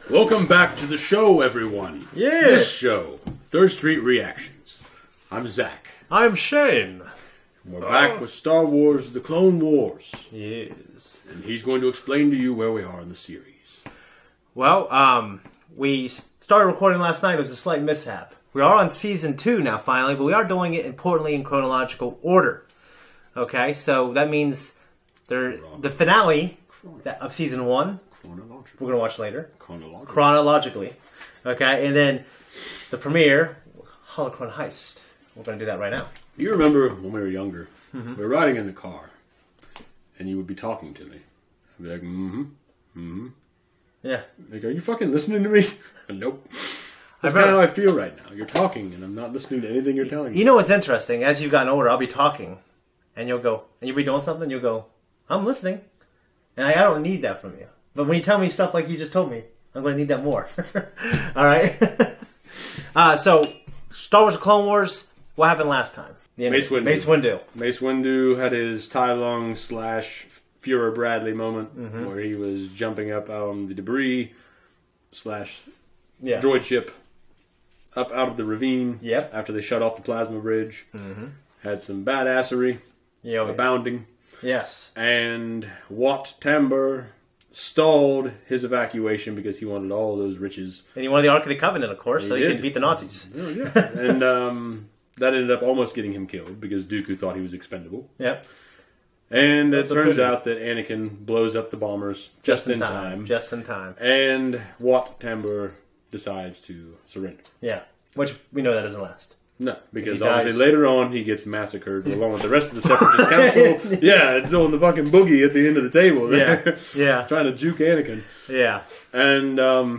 Welcome back to the show, everyone. Yeah. This show, Third Street Reactions. I'm Zakk. I'm Shane. We're back with Star Wars, The Clone Wars. Yes. And he's going to explain to you where we are in the series. Well, we started recording last night. It was a slight mishap. We are on Season 2 now, finally, but we are doing it, importantly, in chronological order. Okay, so that means the finale of Season 1, we're going to watch later. Chronologically. Okay, and then the premiere, Holocron Heist. We're going to do that right now. You remember when we were younger, we were riding in the car, and you would be talking to me. I'd be like, Yeah. Like, are you fucking listening to me? Nope. That's kind of how I feel right now. You're talking, and I'm not listening to anything you're telling me. You know what's interesting? As you've gotten older, I'll be talking, and you'll be doing something, you'll go, I'm listening. And I don't need that from you. But when you tell me stuff like you just told me, I'm going to need that more. All right? So, Star Wars Clone Wars, what happened last time? Mace Windu. Mace Windu had his Tai Lung / Führer Bradley moment where he was jumping up on the debris / droid ship up out of the ravine after they shut off the plasma bridge. Had some badassery abounding. Yes. And Wat Tambor stalled his evacuation because he wanted all those riches. And he wanted the Ark of the Covenant, of course, so he could beat the Nazis. Oh, yeah. And that ended up almost getting him killed because Dooku thought he was expendable. Yep. And it turns out that Anakin blows up the bombers just in time. Just in time. And Wat Tambor decides to surrender. Yeah. Which we know that doesn't last. No, because obviously later on he gets massacred along with the rest of the Separatist Council. Yeah, it's on the fucking boogie at the end of the table there. Yeah. Trying to juke Anakin. Yeah. And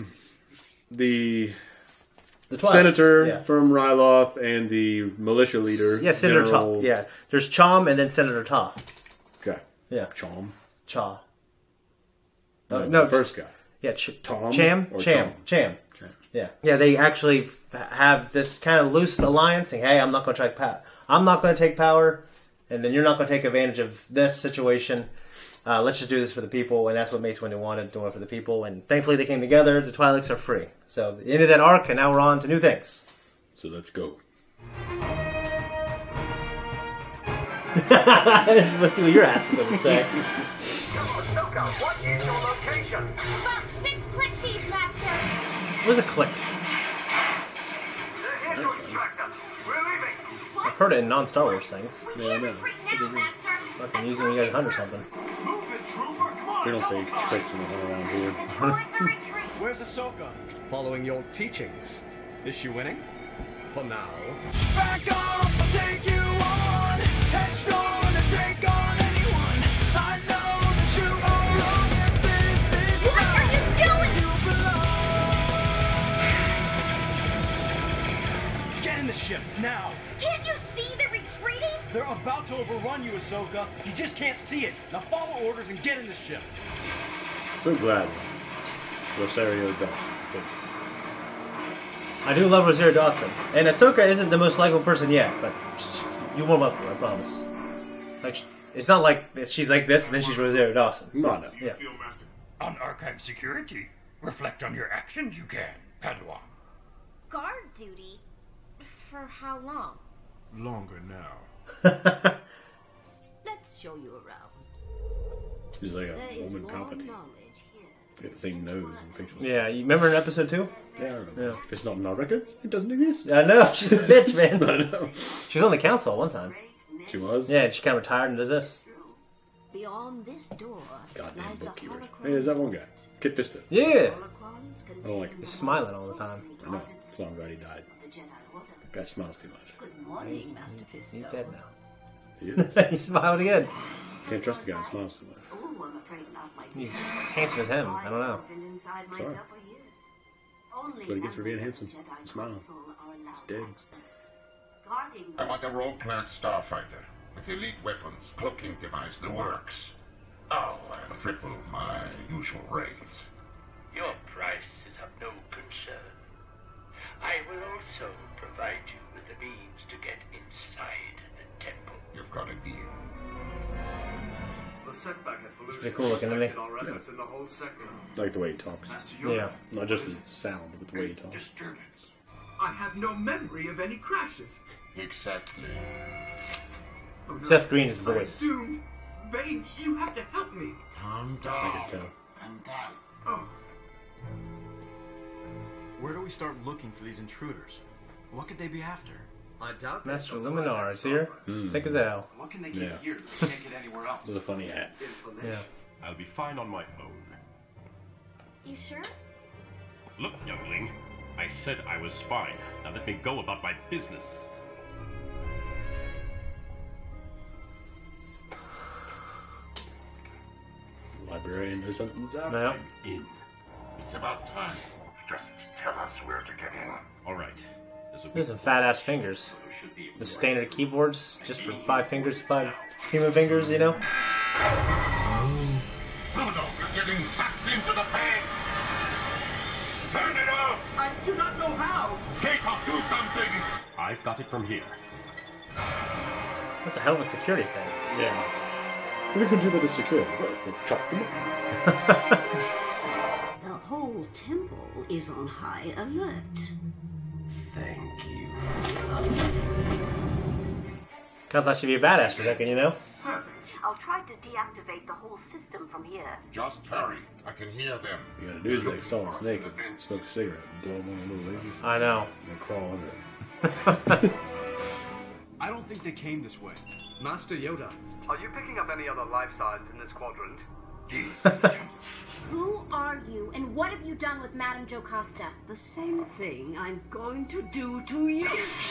the senator from Ryloth and the militia leader. Yeah, Senator Ta. Yeah. There's Chom and then Senator Ta. Okay. Yeah. Cha. No, the first guy. Yeah, Tom? Cham. Yeah. Yeah, they actually have this kind of loose alliance saying, hey, I'm not going to take power, and then you're not going to take advantage of this situation. Let's just do this for the people, and that's what Mace Windu wanted, doing it for the people. And thankfully they came together. The Twi'leks are free. So the end of that arc, and now we're on to new things. So let's go. Let's see what your ass is going to say. Ahsoka, what is your location? About 6 clicksies, Master. What's a click? They're here to extract us. We're leaving. I've heard it in non-Star Wars things. We can't retreat now, Master. Fucking using you guys hunt or something. Move it, trooper. Come on. We don't say tricks when we hunt around here. Towards the retreat. Where's Ahsoka? Following your teachings. Is she winning? For now. Back off, I'll take you on. Headstrong to take on anyone. I know that you are wrong and this is What are you doing? you belong. Get in the ship, now! Can't you see they're retreating? They're about to overrun you, Ahsoka. You just can't see it. Now follow orders and get in the ship. So glad Rosario Dawson. I do love Rosario Dawson. And Ahsoka isn't the most likable person yet, but you warm up to her, I promise. Like, it's not like she's like this and then she's Rosario Dawson. No. Yeah. On archive security, reflect on your actions you can, Padawan. Guard duty? For how long? Longer now. Let's show you around. She's like a There is woman more Palpatine. knowledge here. Got the same nose and facial. Yeah, you remember in episode 2? Yeah, I remember. If it's not in our records, it doesn't exist. I know, she's a bitch, man. I know. She was on the council at one time. She was? Yeah, and she kind of retired and does this. Beyond this door Goddamn lies the bookkeeper. Holocron. Hey, there's that one guy. Kit Fisto. Yeah. Holocrons I don't like him. He's smiling all the time. I know. That's why I'm glad he died. The Jedi Order. That guy smiles too much. Good morning, Master Fisto. He's dead now. He is. He smiled again. Can't trust the guy who smiles too much. Oh, I'm afraid not, my He's dear. handsome as him. I don't know. I've been inside Sorry. myself for years. Only That's what he gets for being members handsome. of the Jedi He smiles. Council are allowed dead. access. Guarding I want a world-class starfighter with elite weapons, cloaking device, the works. Oh, and triple my usual rates. Your price is of no concern. I will also provide you with the means to get inside the temple. You've got a deal. The A setback at Fallujah pretty cool looking, isn't he? affected our efforts in the whole sector. Like the way he talks. Master Yoda, Yeah. Not just his sound, but the way he talks. Disturbance. I have no memory of any crashes. Exactly. Oh, no. Seth Green is the I'm voice. doomed. Bane, you have to help me. Calm I down. can tell. Calm down. Oh, Where do we start looking for these intruders? What could they be after? I doubt Master Luminar is here. Thick as hell. What can they get Yeah. here that they can't get anywhere else? With a funny hat. Yeah. I'll be fine on my own. You sure? Look, youngling, I said I was fine. Now let me go about my business. Librarian or something. No. In. It's about time. Just tell us where to get in. All right. There's some fat ass fingers. The standard keyboards, just for 5 fingers, 5 human fingers, you know? Frodo, you're getting sucked into the fang! Turn it off! I do not know how. K-pop, do something! I've got it from here. What the hell of a security thing? Yeah. We can do that as security. We'll chop them up. The whole temple is on high alert. Thank you. Kinda thought she'd be a badass for a second, you know? I'll try to deactivate the whole system from here. Just hurry. I can hear them. You gotta do is like Solid Snake and smoke a cigarette and blow them on the little lasers. I know. And crawl under it. I don't think they came this way. Master Yoda, are you picking up any other life signs in this quadrant? Who are you, and what have you done with Madame Jocasta? The same thing I'm going to do to you.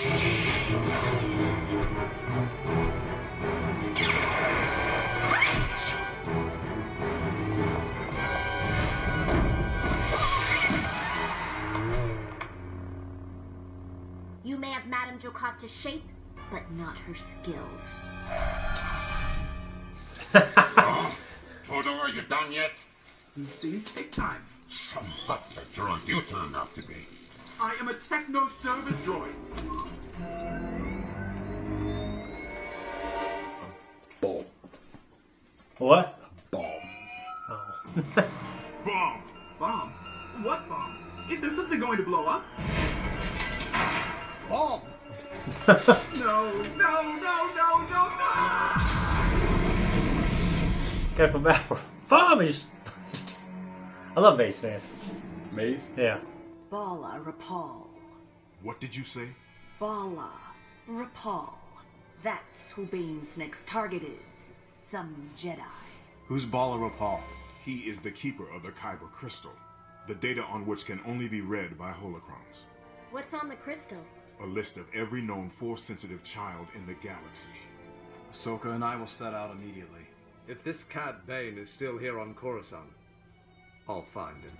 You may have Madame Jocasta's shape, but not her skills. Frodo, are you done yet? These things take time. Some butler droid you turned out to be. I am a techno service droid. Ball. What? Ball. Bomb! Bomb? What bomb? Is there something going to blow up? Bomb! No, no, no, no, no, no! Gotta feel bad for him. Bomb! I love Mace, man. Maze? Yeah. Bala Rapal. What did you say? Bala Rapal. That's who Bane's next target is. Some Jedi. Who's Bala Rapal? He is the keeper of the Kyber crystal, the data on which can only be read by holocrons. What's on the crystal? A list of every known Force-sensitive child in the galaxy. Ahsoka and I will set out immediately. If this Cad Bane is still here on Coruscant, I'll find him.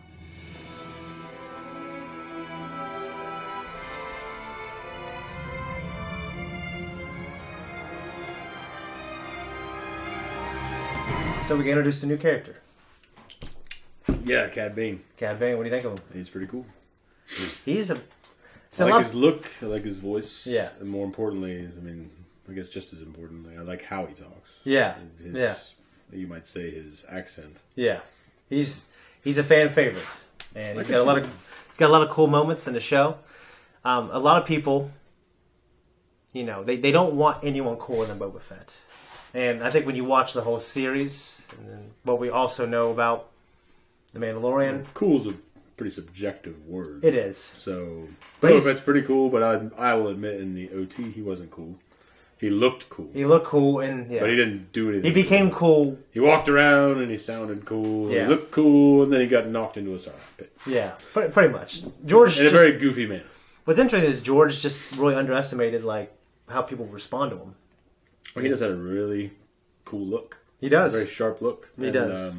So we can introduce a new character. Yeah, Cad Bane. Cad Bane, what do you think of him? He's pretty cool. He's a... I like his look, I like his voice. Yeah. And more importantly, I mean, I guess just as importantly, I like how he talks. Yeah. His, Yeah. You might say his accent. Yeah. He's a fan favorite. And he's got a lot of cool moments in the show. A lot of people, you know, they don't want anyone cooler than Boba Fett. And I think when you watch the whole series, and then what we also know about The Mandalorian... Cool's a pretty subjective word. It is. So, But Boba Fett's pretty cool, but I will admit in the OT he wasn't cool. He looked cool. He looked cool, and yeah. But he didn't do anything. He became cool. He walked around and he sounded cool. Yeah. He looked cool, and then he got knocked into a sarlacc pit. Yeah, pretty much. George in a very goofy manner. What's interesting is George just really underestimated like how people respond to him. Well, he just had a really cool look. He does. A very sharp look. He does.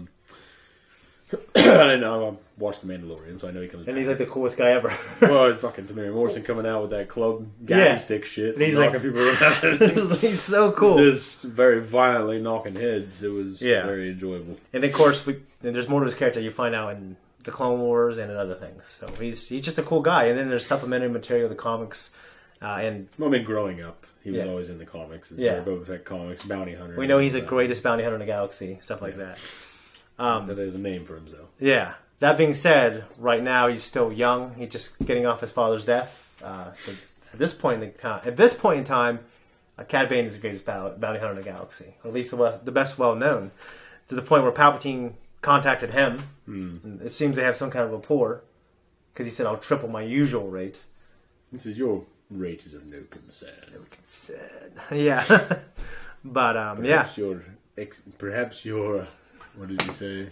I know. I watched The Mandalorian, so I know he comes. And he's like the coolest guy ever. Well, it's fucking Tamir Morrison coming out with that club gaffy stick shit. And he's knocking like, people around. he's so cool. Just very violently knocking heads. It was very enjoyable. And of course, there's more to his character you find out in the Clone Wars and in other things. So he's just a cool guy. And then there's supplementary material, the comics, and well, I mean, growing up, He was always in the comics. And Boba Fett comics, bounty hunter. We know he's the greatest bounty hunter in the galaxy, stuff like that. There's a name for him, though. Yeah. That being said, right now he's still young. He's just getting off his father's death. So at this point in time, Cad Bane is the greatest bounty hunter in the galaxy, or at least the best well known. To the point where Palpatine contacted him. It seems they have some kind of rapport, because he said, "I'll triple my usual rate." This is your rate is of no concern. No concern. Yeah. But perhaps your what did he say?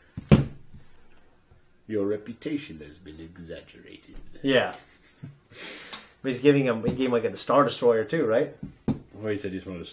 Your reputation has been exaggerated. Yeah. But he gave him like a Star Destroyer too, right? Well, he said he just wanted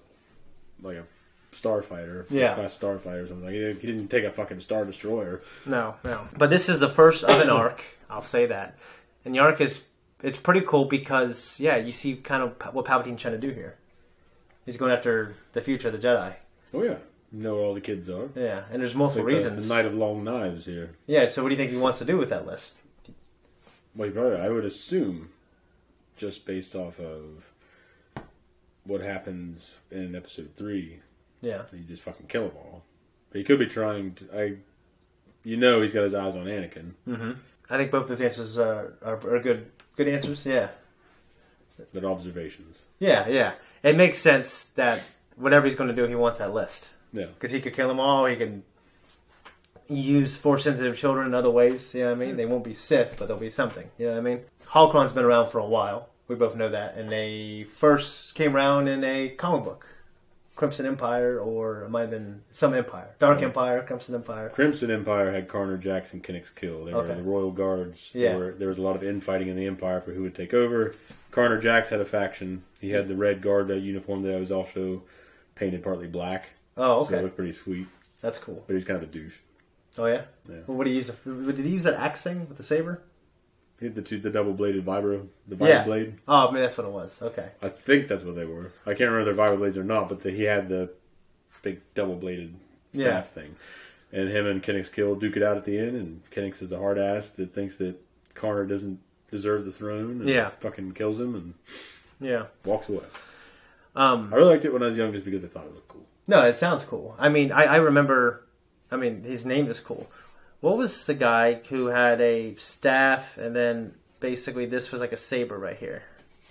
a starfighter, class starfighter or something. He didn't take a fucking Star Destroyer. No. But this is the first of an arc. I'll say that. And the arc it's pretty cool because you see kind of what Palpatine's trying to do here. He's going after the future of the Jedi. Oh yeah. You know where all the kids are. Yeah, and there's multiple reasons. The Night of Long Knives here. Yeah, so what do you think he wants to do with that list? Well, I would assume, just based off of what happens in Episode 3, he just fucking kill them all. But he could be trying to... he's got his eyes on Anakin. Mm-hmm. I think both those answers are good answers, yeah. Good observations. Yeah. It makes sense that whatever he's going to do, he wants that list. Yeah. Because he could kill them all. He can use Force-sensitive children in other ways. You know what I mean? They won't be Sith, but they'll be something. You know what I mean? Holocron's been around for a while. We both know that. And they first came around in a comic book. Crimson Empire, or it might have been some Empire. Dark Empire, Crimson Empire. Crimson Empire had Karner, Jax, and Kinnick's Kill. They were the Royal Guards. Yeah. There was a lot of infighting in the Empire for who would take over. Karner Jax had a faction. He had the Red Guard uniform that was also painted partly black. Oh, okay. So it looked pretty sweet. That's cool. But he was kind of a douche. Oh, yeah? Yeah. Well, did he use that axe thing with the saber? He had the double-bladed vibro blade. Oh, man, that's what it was. Okay. I think that's what they were. I can't remember if they're vibro blades or not, but he had the big double-bladed staff thing. And him and Kinnick's Kill duke it out at the end, and Kinnick's is a hard ass that thinks that Karner doesn't deserve the throne, and fucking kills him, and walks away. I really liked it when I was young just because I thought it looked cool. No, it sounds cool. I mean, I remember, his name is cool. What was the guy who had a staff and then basically this was like a saber right here?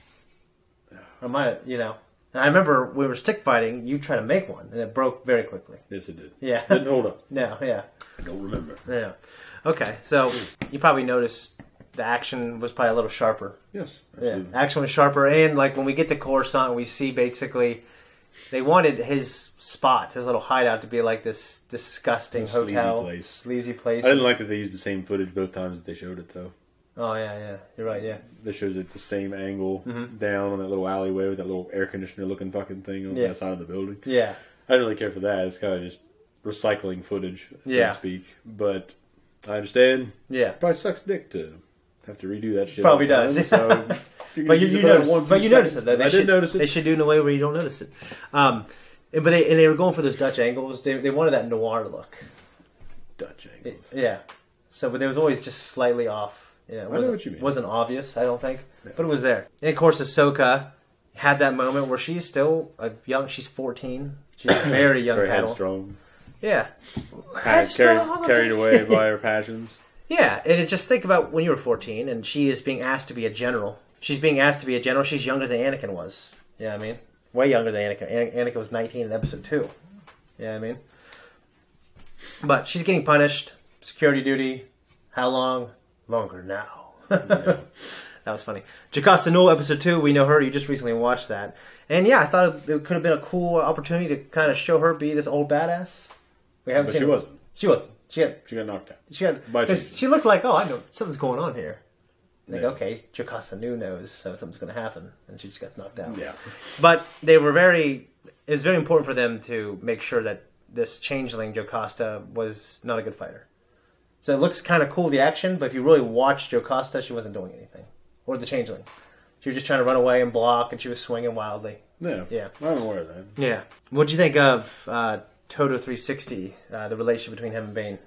And I remember we were stick fighting, you tried to make one and it broke very quickly. Yes, it did. Yeah. Didn't hold up. No, yeah. I don't remember. Yeah. Okay, so you probably noticed the action was probably a little sharper. Yes, absolutely. Yeah, action was sharper, and like when we get to Coruscant, we see basically they wanted his spot, his little hideout, to be like this disgusting hotel, sleazy place. I didn't like that they used the same footage both times that they showed it, though. Oh yeah, you're right. Yeah, that shows it the same angle down on that little alleyway with that little air conditioner looking fucking thing on the side of the building. Yeah, I didn't really care for that. It's kind of just recycling footage, so to speak. But I understand. Yeah, probably sucks dick to have to redo that shit. Probably does. So but you notice it. Though. I did notice it. They should do it in a way where you don't notice it. But they were going for those Dutch angles. They wanted that noir look. Dutch angles. Yeah. So, but it was always just slightly off. Yeah, I know what you mean. Wasn't obvious, I don't think, but it was there. And of course, Ahsoka had that moment where she's still she's 14. She's a very young very Padawan. Headstrong. Yeah. Carried away by her passions. Yeah, and just think about when you were 14 and she is being asked to be a general. She's being asked to be a general. She's younger than Anakin was. You know what I mean? Way younger than Anakin. Anakin was 19 in episode 2. You know what I mean? But she's getting punished. Security duty. How long? Longer now. That was funny. Jocasta Null, episode 2. We know her. You just recently watched that. And yeah, I thought it could have been a cool opportunity to kind of show her be this old badass. We haven't seen she her. Wasn't. She wasn't. She got knocked out. Because she looked like, I know something's going on here. Like, okay, Jocasta Nu knows, so something's going to happen, and she just gets knocked out. Yeah. But they were it's very important for them to make sure that this changeling Jocasta was not a good fighter. So it looks kind of cool, the action, but if you really watch Jocasta, she wasn't doing anything. Or the changeling. She was just trying to run away and block, and she was swinging wildly. Yeah. I'm aware of that. Yeah. What'd you think of Toto 360, the relationship between him and Bane?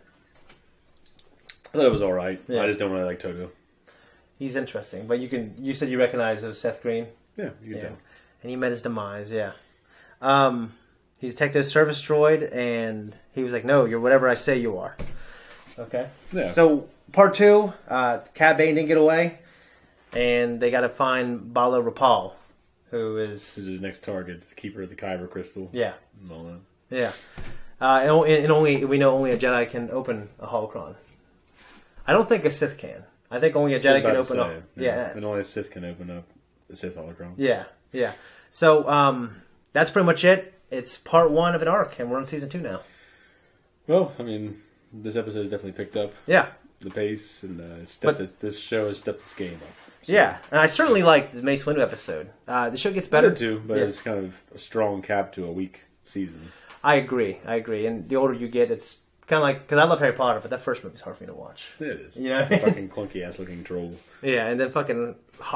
I thought it was alright. Yeah. I just don't really like Toto. He's interesting, but you said you recognize it was Seth Green. Yeah, you can tell. And he met his demise, yeah. He's detected a service droid, and he was like, no, you're whatever I say you are. Okay. Yeah. So, part 2, Cad Bane didn't get away, and they got to find Bala Rapal, who is... This is his next target, the keeper of the Kyber crystal. Yeah. And all that. Yeah. And only we know only a Jedi can open a holocron. I don't think a Sith can. I think only a Jedi can open up. Yeah. And only a Sith can open up the Sith holocron. Yeah. Yeah. So, that's pretty much it. It's part 1 of an arc, and we're on season 2 now. Well, I mean, this episode has definitely picked up. Yeah. The pace, and this show has stepped its game up. So. Yeah, and I certainly like the Mace Windu episode. The show gets better. I do too, but it's kind of a strong cap to a weak season. I agree. And the older you get, it's kind of like... Because I love Harry Potter, but that first movie's hard for me to watch. It is. You know? Fucking clunky-ass looking troll. Yeah, and then fucking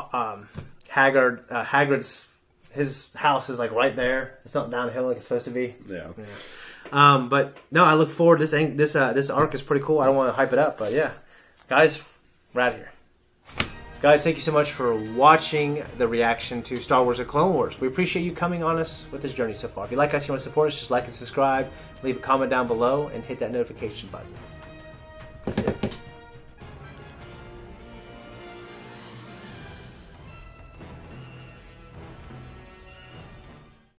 Hagrid's... His house is like right there. It's not downhill like it's supposed to be. Yeah. But no, I look forward. This arc is pretty cool. I don't want to hype it up, but yeah, guys, we're out of here. Guys, thank you so much for watching the reaction to Star Wars: The Clone Wars. We appreciate you coming on us with this journey so far. If you like us, you want to support us, just like and subscribe. Leave a comment down below and hit that notification button. That's it.